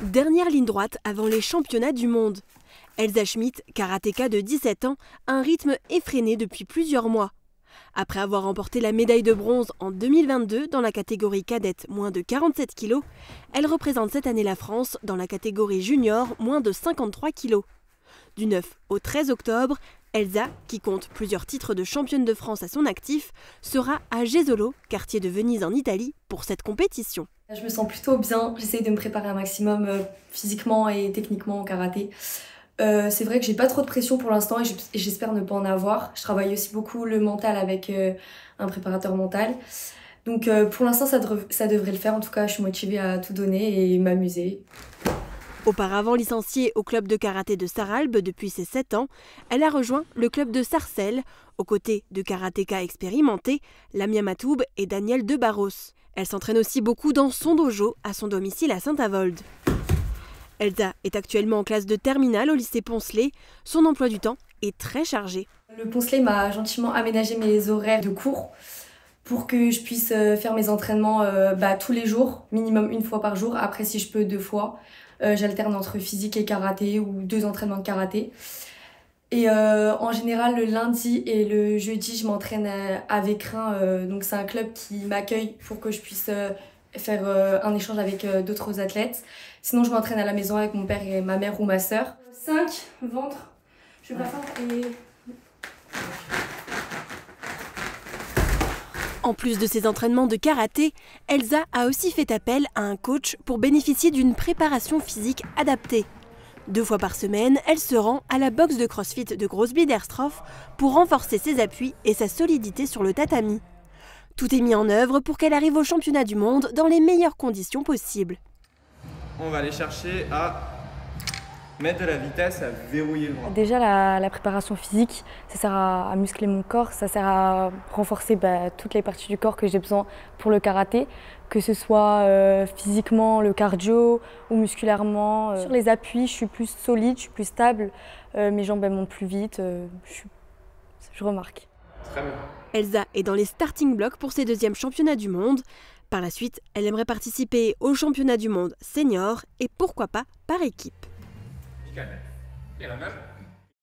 Dernière ligne droite avant les championnats du monde. Elsa Schmidt, karatéka de 17 ans, a un rythme effréné depuis plusieurs mois. Après avoir remporté la médaille de bronze en 2022 dans la catégorie cadette moins de 47 kg, elle représente cette année la France dans la catégorie junior moins de 53 kg. Du 9 au 13 octobre, Elsa, qui compte plusieurs titres de championne de France à son actif, sera à Jesolo, quartier de Venise en Italie, pour cette compétition. Je me sens plutôt bien, j'essaye de me préparer un maximum physiquement et techniquement au karaté. C'est vrai que j'ai pas trop de pression pour l'instant et j'espère ne pas en avoir. Je travaille aussi beaucoup le mental avec un préparateur mental. Donc pour l'instant ça devrait le faire, en tout cas je suis motivée à tout donner et m'amuser. Auparavant licenciée au club de karaté de Sarralbe depuis ses 7 ans, elle a rejoint le club de Sarcelles, aux côtés de karatékas expérimentés, Lamia Matoub et Daniel De Barros. Elle s'entraîne aussi beaucoup dans son dojo, à son domicile à Saint-Avold. Elsa est actuellement en classe de terminale au lycée Poncelet. Son emploi du temps est très chargé. Le Poncelet m'a gentiment aménagé mes horaires de cours pour que je puisse faire mes entraînements tous les jours, minimum une fois par jour. Après, si je peux, 2 fois. J'alterne entre physique et karaté ou 2 entraînements de karaté. Et en général, le lundi et le jeudi, je m'entraîne avec Rhin. Donc c'est un club qui m'accueille pour que je puisse faire un échange avec d'autres athlètes. Sinon, je m'entraîne à la maison avec mon père et ma mère ou ma sœur. 5, ventre. Je vais pas faire et... En plus de ses entraînements de karaté, Elsa a aussi fait appel à un coach pour bénéficier d'une préparation physique adaptée. 2 fois par semaine, elle se rend à la boxe de CrossFit de Grossbiederstroff pour renforcer ses appuis et sa solidité sur le tatami. Tout est mis en œuvre pour qu'elle arrive au championnat du monde dans les meilleures conditions possibles. On va aller chercher à mettre de la vitesse, à verrouiller le bras. Déjà, la préparation physique, ça sert à muscler mon corps, ça sert à renforcer toutes les parties du corps que j'ai besoin pour le karaté, que ce soit physiquement, le cardio ou musculairement. Sur les appuis, je suis plus solide, je suis plus stable, mes jambes montent plus vite, je remarque. Très bien. Elsa est dans les starting blocks pour ses 2e championnats du monde. Par la suite, elle aimerait participer aux championnats du monde senior et pourquoi pas par équipe. Et la meuf ?